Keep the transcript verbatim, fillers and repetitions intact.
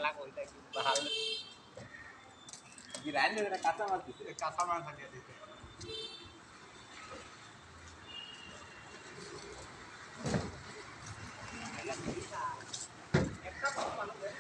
Kala koi ta bahal गिराने मेरा कासा मार दिसे kasa man thake dite ekta bolo manu hai